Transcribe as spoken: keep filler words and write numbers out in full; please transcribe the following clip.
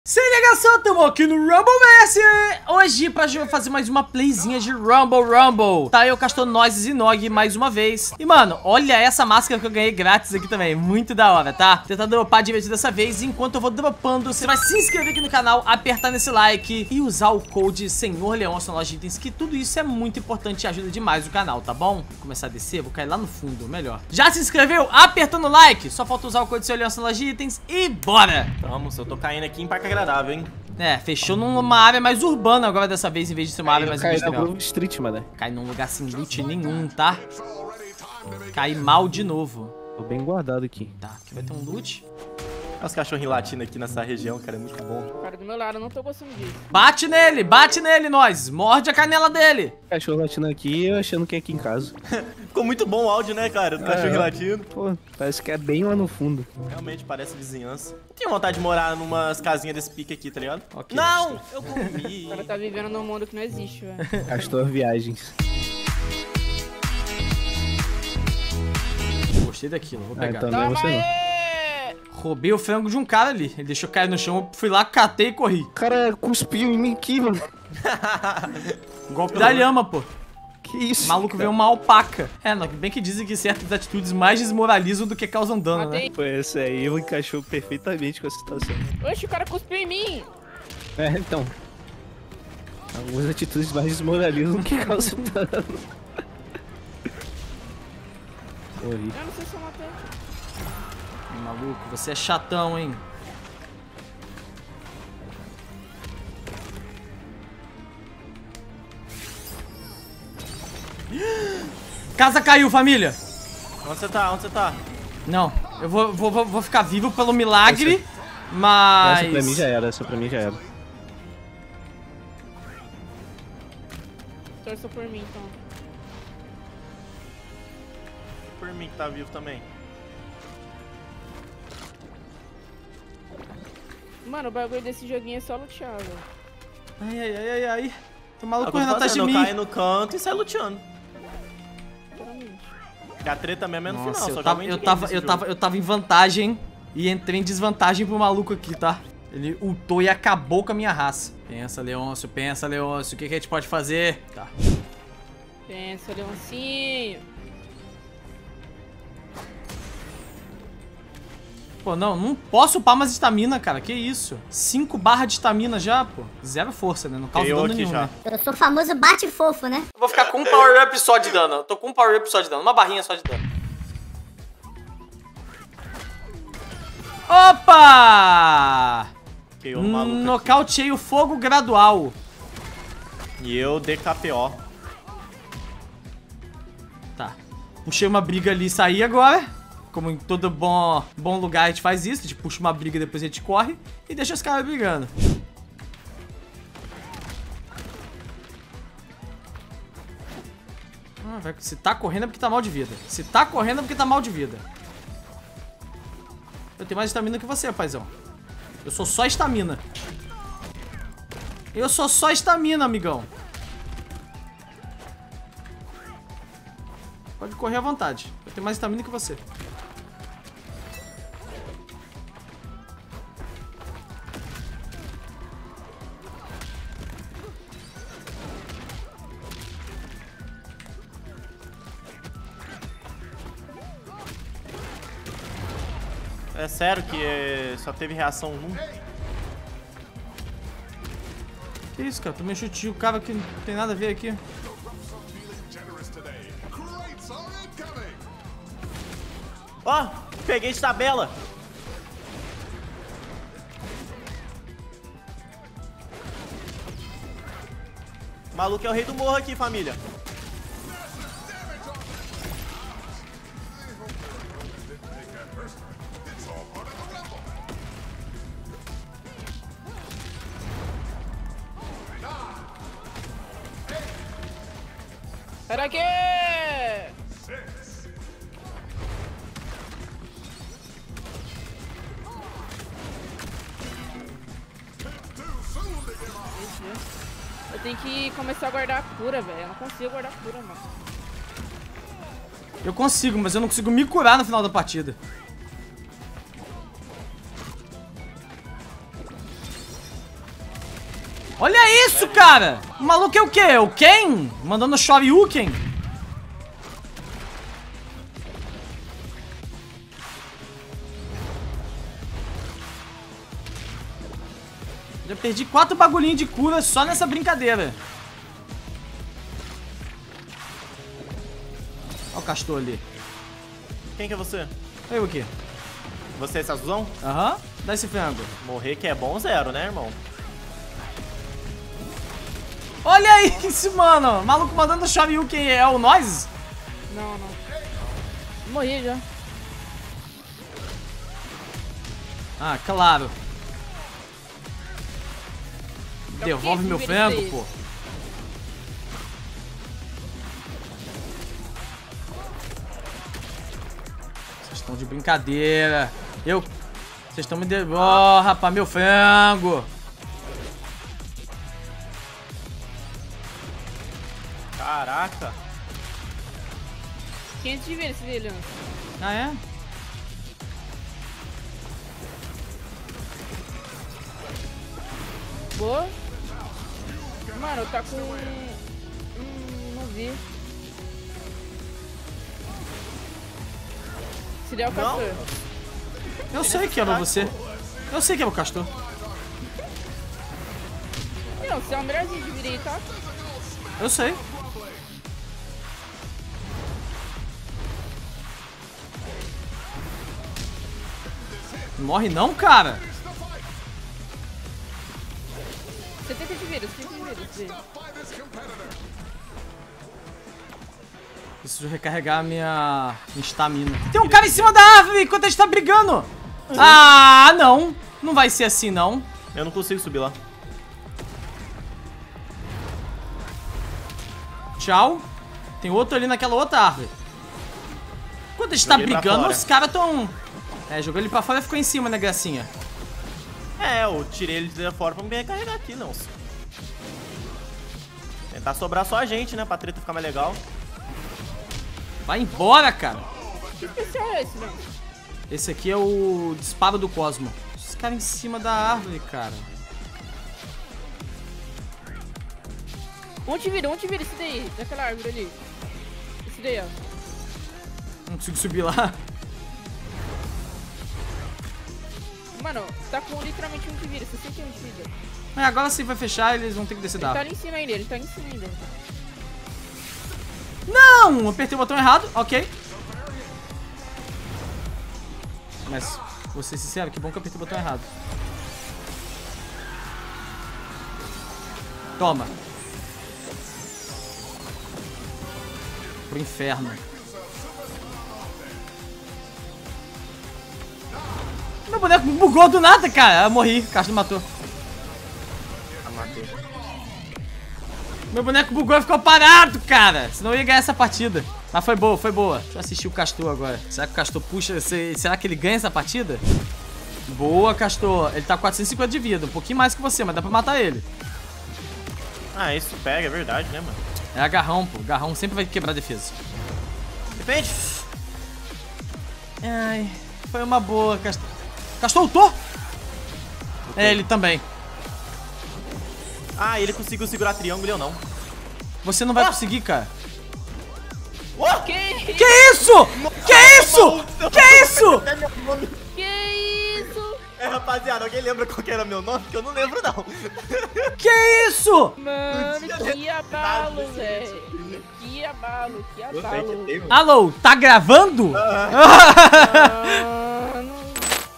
Se liga só, tamo aqui no Rumbleverse hoje pra fazer mais uma playzinha de Rumble Rumble. Tá eu, Castonozes e Nog mais uma vez. E mano, olha essa máscara que eu ganhei grátis aqui também, muito da hora, tá? Tentar dropar divertido dessa vez. Enquanto eu vou dropando, você vai se inscrever aqui no canal, apertar nesse like e usar o code Senhor Leôncio na loja de itens, que tudo isso é muito importante e ajuda demais o canal, tá bom? Vou começar a descer, vou cair lá no fundo, melhor. Já se inscreveu? Apertando o like, só falta usar o code Senhor Leôncio na loja de itens e bora! Vamos, eu tô caindo aqui em Parque Agradável, hein? É, fechou numa área mais urbana agora dessa vez, em vez de ser uma área mais industrial. Cai na Grove Street, mano. Cai num lugar sem loot nenhum, tá? Cai mal de novo. Tô bem guardado aqui. Tá, aqui vai ter um loot. Olha os cachorrinhos latindo aqui nessa região, cara, é muito bom. Cara, do meu lado, eu não tô gostando disso. Bate nele, bate nele, nós. Morde a canela dele. Cachorro latindo aqui, eu achando que é aqui em casa. Ficou muito bom o áudio, né, cara, do cachorrinho é. latindo. Pô, parece que é bem lá no fundo. Realmente parece vizinhança. Tenho vontade de morar numas casinhas desse pique aqui, tá ligado? Ok, não, eu comi. O cara tá vivendo num mundo que não existe, velho. Castor Viagens. Gostei daquilo, vou Ah, pegar. então não é você não. Roubei o frango de um cara ali. Ele deixou cair no chão, eu fui lá, catei e corri. O cara cuspiu em mim aqui, mano. Golpe da lhama, pô. Que isso? O maluco veio uma alpaca. É, não, bem que dizem que certas atitudes mais desmoralizam do que causam dano, né? Matei. Pô, esse aí eu encaixou perfeitamente com a situação. Oxe, o cara cuspiu em mim. É, então. Algumas atitudes mais desmoralizam do que causam dano. Morri. Eu não sei se eu matei. Maluco, você é chatão, hein? Casa caiu, família! Onde você tá? Onde você tá? Não, eu vou, vou, vou- vou ficar vivo pelo milagre, mas... Essa pra mim já era, essa pra mim já era. Torça por mim, então. Por mim que tá vivo também. Mano, o bagulho desse joguinho é só lutear, velho. Ai, ai, ai, ai, ai. Tem um É maluco o que eu tô correndo atrás de fazendo, mim. eu caio no canto e sai luteando. Literalmente. Porque a treta mesmo é no Nossa, final, eu só tava, joga eu, endgame tava, nesse eu, jogo. tava, eu tava em vantagem e entrei em desvantagem pro maluco aqui, tá? Ele ultou e acabou com a minha raça. Pensa, Leôncio, pensa, Leôncio, o que, que a gente pode fazer? Tá. Pensa, Leoncinho. Pô, não, não posso upar mais estamina, cara, que isso? cinco barras de estamina já, pô. Zero força, né? Não causa Eu dano aqui nenhum, já. né? Eu sou o famoso bate fofo, né? Eu vou ficar com um power up só de dano. Eu tô com um power up só de dano, uma barrinha só de dano. Opa! Que eu, maluco aqui. Nocauteei o fogo gradual. E eu D K P O. Tá. Puxei uma briga ali e saí agora. Como em todo bom, bom lugar a gente faz isso. A gente puxa uma briga, depois a gente corre e deixa os caras brigando. Ah, vai- se tá correndo é porque tá mal de vida. Se tá correndo é porque tá mal de vida. Eu tenho mais estamina que você, paizão. Eu sou só estamina. Eu sou só estamina, amigão. Pode correr à vontade. Eu tenho mais estamina que você. É sério que é, só teve reação um? Que isso, cara? Tomei chute de o cara que não tem nada a ver aqui. Ó, peguei de tabela. O maluco é o rei do morro aqui, família. Pera aqui! Eu tenho que começar a guardar a cura, velho. Eu não consigo guardar a cura, mano. Eu consigo, mas eu não consigo me curar no final da partida. Olha isso, cara! O maluco é o quê? O Ken? Mandando Shoryuken? Já perdi quatro bagulhinhos de cura só nessa brincadeira. Olha o castor ali. Quem que é você? Eu aqui. Você é esse azulão? Aham. Dá esse frango. Morrer que é bom zero, né, irmão? Olha isso, mano. O maluco mandando Shoryuken é o nós? Não, não. Morri já. Ah, claro. Pra Devolve que meu esse frango, verde? pô. Vocês estão de brincadeira. Eu... Vocês estão me devendo... Oh, rapaz, meu frango. Caraca. quinhentos de vida esse dele, né? Ah, é? Boa. Mano, tá com... Hum, não vi. Se der o Não. castor. Eu sei que era você. Eu sei que era o castor. Não, você é o melhorzinho de vida aí, tá? Eu sei. Não morre não, cara. setenta de vida, setenta de vida esse dele. Preciso recarregar a minha estamina. Tem um cara em cima da árvore enquanto a gente tá brigando. Ah, não. Não vai ser assim, não. Eu não consigo subir lá. Tchau. Tem outro ali naquela outra árvore. Enquanto a gente tá Joguei pra brigando, fora. os caras tão... É, jogou ele pra fora e ficou em cima, né, gracinha? É, eu tirei ele de fora pra me recarregar aqui, não. Tentar sobrar só a gente, né? Pra treta ficar mais legal. Vai embora, cara. Que especial é esse, velho? Esse aqui é o disparo do Cosmo. Os caras em cima da árvore, cara. Um te vira, um te vira esse daí, daquela árvore ali. Esse daí, ó. Não consigo subir lá. Mano, tá com literalmente um te vira, sessenta e um de vida. Mas agora sim vai fechar, eles vão ter que descer da Ele tá árvore. ali em cima ainda, ele tá ali em cima ainda. Não! Apertei o botão errado, ok. Mas, vou ser sincero, que bom que eu apertei o botão errado. Toma. Pro inferno. Meu boneco bugou do nada, cara. Eu morri, o Castro matou. Ah, matei. Meu boneco bugou e ficou parado, cara. Senão eu ia ganhar essa partida. Mas foi boa, foi boa. Deixa eu assistir o Castor agora. Será que o Castor puxa? Será que ele ganha essa partida? Boa, Castor. Ele tá com quatrocentos e cinquenta de vida. Um pouquinho mais que você, mas dá pra matar ele. Ah, isso pega, é verdade, né, mano? É agarrão, pô. Agarrão sempre vai quebrar a defesa. Depende. Ai, foi uma boa, Castor. Castor ultou? É, ele também. Ah, ele conseguiu segurar triângulo e eu não. Você não vai conseguir, cara. Oh! Que Que isso? Que isso? Que isso? Que isso? É, rapaziada, alguém lembra qual que era meu nome? Porque eu não lembro, não. Que isso? Mano, que abalo, velho. Que abalo, que abalo. Alô, tá gravando? Ah,